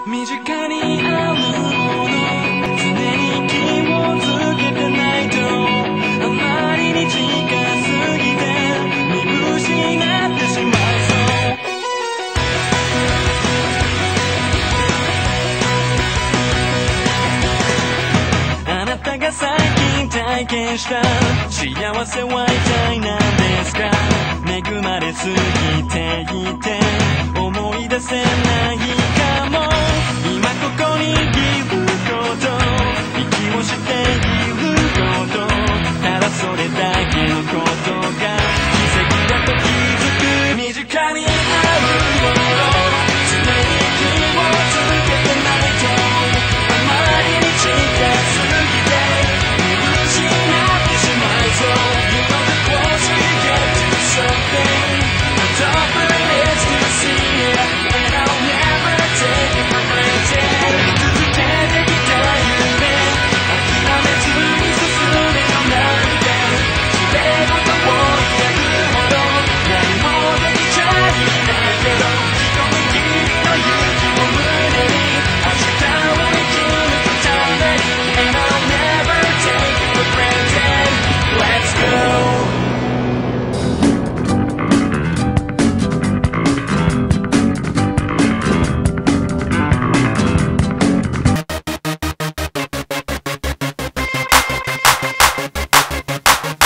身近にあるもの常に気をつけてないとあまりに近すぎて見失ってしまいそうあなたが最近体験した幸せは一体何ですか恵まれすぎていて思い出せない